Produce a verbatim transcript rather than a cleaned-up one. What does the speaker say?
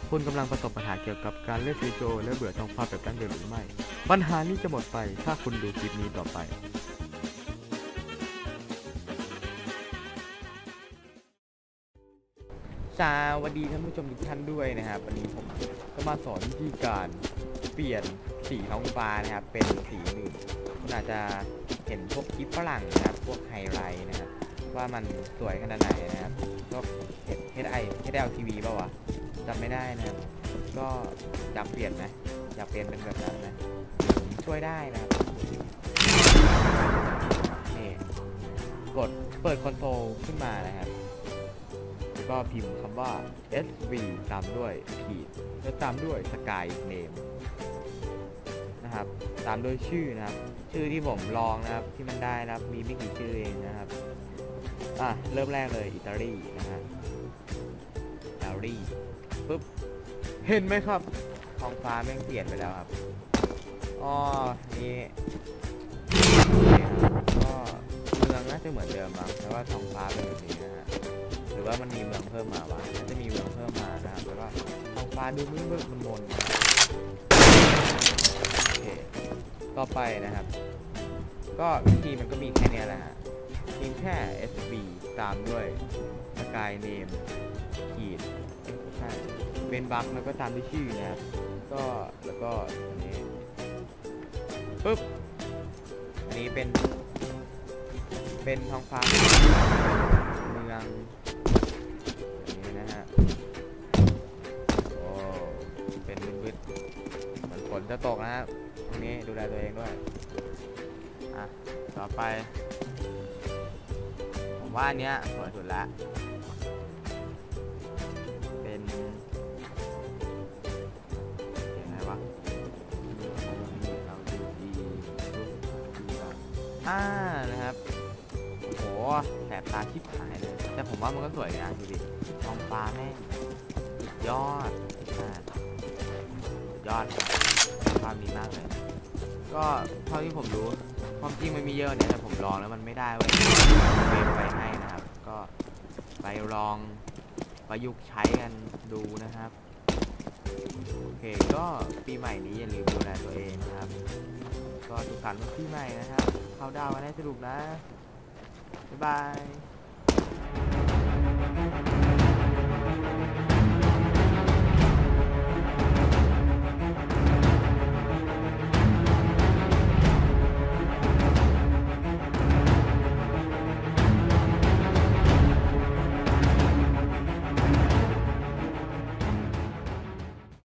คุณกำลังประสบปัญหาเกี่ยวกับการเล่นซีโจและเบื่อท้องฟ้าแบบดั้งเดิมหรือไม่ปัญหานี้จะหมดไปถ้าคุณดูคลิปนี้ต่อไปสวัสดีท่านผู้ชมทุกท่านด้วยนะครับวันนี้ผมจะมาสอนวิธีการเปลี่ยนสีท้องฟ้านะครับเป็นสีอื่นคุณอาจจะเห็นพวกคลิปฝรั่งนะครับพวกไฮไลท์นะครับว่ามันสวยขนาดไหนนะครับก็เห็น เอช ไอ เอช แอล ที วี ป่าววะจำไม่ได้นะครับก็อยากเปลี่ยนไหมอยากเปลี่ยนเป็นแบบนั้นไหมช่วยได้นะครับนี่กดเปิดคอนโซลขึ้นมานะครับแล้วก็พิมพ์คำว่า เอส วี ตามด้วยขีดแล้วตามด้วย Sky Name นะครับตามด้วยชื่อนะครับชื่อที่ผมลองนะครับที่มันได้นะครับมีไม่กี่ชื่อเองนะครับอ่ะเริ่มแรกเลยอิตาลีนะฮะอิตาลีปุ๊บเห็นไหมครับท้องฟ้าแม่งเปลี่ยนไปแล้วครับอ๋อนี่ก็เมืองน่าจะเหมือนเดิมมั้งแต่ว่าท้องฟ้าเป็นแบบนี้นะฮะหรือว่ามันมีเมืองเพิ่มมาวะน่าจะมีเมืองเพิ่มมานะครับแล้วก็ท้องฟ้าดูมืดมืดมันมนโอเคต่อไปนะครับก็วิธีมันก็มีแค่นี้แหละฮะพิมพ์แค่ เอส วี ตามด้วย Sky Name ขีดใช่เป็นบัคแล้วก็ตามด้วยชื่อนะครับก็แล้วก็อันนี้ปึ๊บอันนี้เป็นเป็นท้องฟ้าเมืองอย่างนี้นะฮะโอ้เป็นมืดๆเหมือนฝนจะตกนะครับตรงนี้ดูแลตัวเองด้วยอ่ะต่อไปผมว่าอันเนี้ยสวยสุดละเป็นยังไงวะอ่านะครับโอ้โหแสบตาชิบหายเลยแต่ผมว่ามันก็สวยนะดูดิท้องฟ้าแม่งยอดยอดความดีมากเลยก็เท่าที่ผมรู้ความจริงมันมีเยอะเนี่ยแต่ผมลองแล้วมันไม่ได้เว้ยเวฟไปให้นะครับก็ไปลองประยุกต์ใช้กันดูนะครับโอเคก็ปีใหม่นี้อย่าลืมดูแลตัวเองนะครับก็สุขสันต์วันปีใหม่นะครับเข้าดาวกันให้สนุกนะบ๊ายบาย